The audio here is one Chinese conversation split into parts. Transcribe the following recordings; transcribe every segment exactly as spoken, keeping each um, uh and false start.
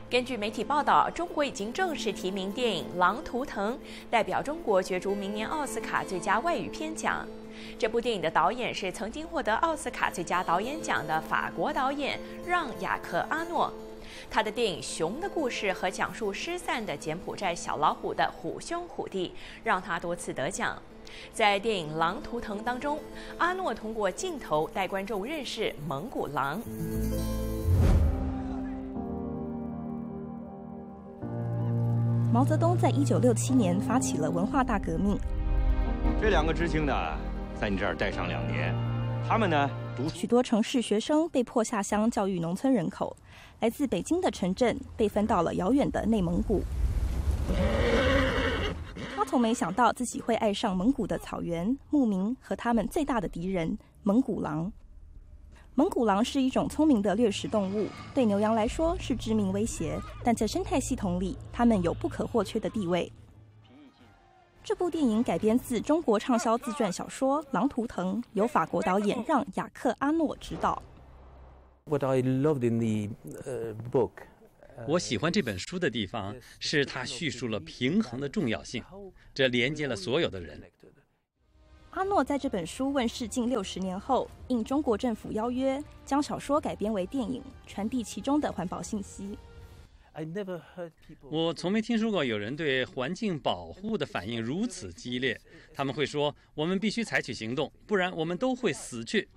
根据媒体报道，中国已经正式提名电影《狼图腾》，代表中国角逐明年奥斯卡最佳外语片奖。这部电影的导演是曾经获得奥斯卡最佳导演奖的法国导演让·雅克·阿诺。他的电影《熊的故事》和讲述失散的柬埔寨小老虎的虎兄虎弟，让他多次得奖。在电影《狼图腾》当中，阿诺通过镜头带观众认识蒙古狼。 毛泽东在一九六七年发起了文化大革命。 这两个知青呢，在你这儿待上两年，他们呢读许多城市学生被迫下乡教育农村人口，来自北京的陈震被分到了遥远的内蒙古。他从没想到自己会爱上蒙古的草原、牧民和他们最大的敌人蒙古狼。蒙古狼是一种聪明的掠食动物，对牛羊来说是致命威胁，但在生态系统里，它们有不可或缺的地位。这部电影改编自中国畅销自传小说《狼图腾》，由法国导演让·雅克·阿诺执导。 What I loved in the uh, book. 我喜欢这本书的地方是它叙述了平衡的重要性，这连接了所有的人。 阿诺在这本书问世近六十年后，应中国政府邀约，将小说改编为电影，传递其中的环保信息。 我从没听说过有人对环境保护的反应如此激烈。他们会说：“我们必须采取行动，不然我们都会死去。”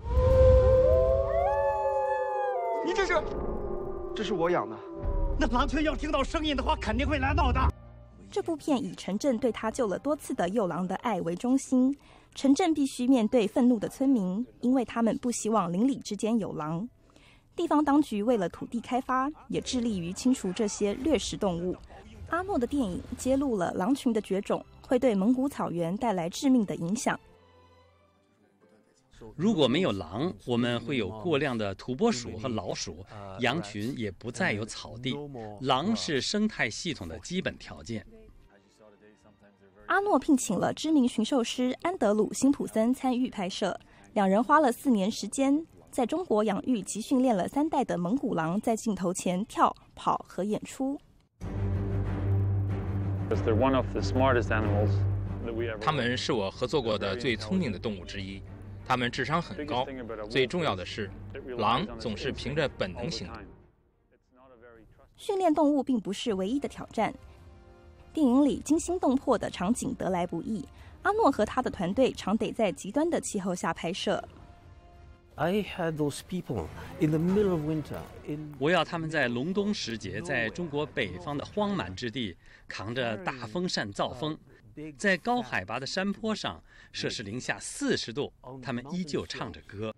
你这是？这是我养的。 那狼群要听到声音的话，肯定会来闹的。 这部片以陈震对他救了多次的幼狼的爱为中心。陈震必须面对愤怒的村民，因为他们不希望邻里之间有狼。地方当局为了土地开发，也致力于清除这些掠食动物。阿诺的电影揭露了狼群的绝种会对蒙古草原带来致命的影响。 如果没有狼，我们会有过量的土拨鼠和老鼠，羊群也不再有草地。狼是生态系统的基本条件。 阿诺聘请了知名驯兽师安德鲁·辛普森参与拍摄，两人花了四年时间，在中国养育及训练了三代的蒙古狼，在镜头前跳、跑和演出。 它们是我合作过的最聪明的动物之一，它们智商很高。最重要的是，狼总是凭着本能行动。 训练动物并不是唯一的挑战。电影里惊心动魄的场景得来不易，阿诺和他的团队常得在极端的气候下拍摄。 I had those people in the middle of winter. In 我要他们在隆冬时节，在中国北方的荒蛮之地，扛着大风扇造风，在高海拔的山坡上，摄氏零下四十度，他们依旧唱着歌。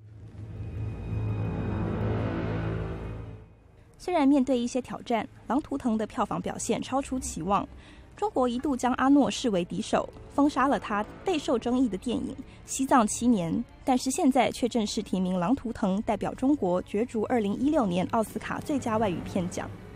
虽然面对一些挑战，《狼图腾》的票房表现超出期望。中国一度将阿诺视为敌手，封杀了他备受争议的电影《西藏七年》，但是现在却正式提名《狼图腾》，代表中国角逐二零一六年奥斯卡最佳外语片奖。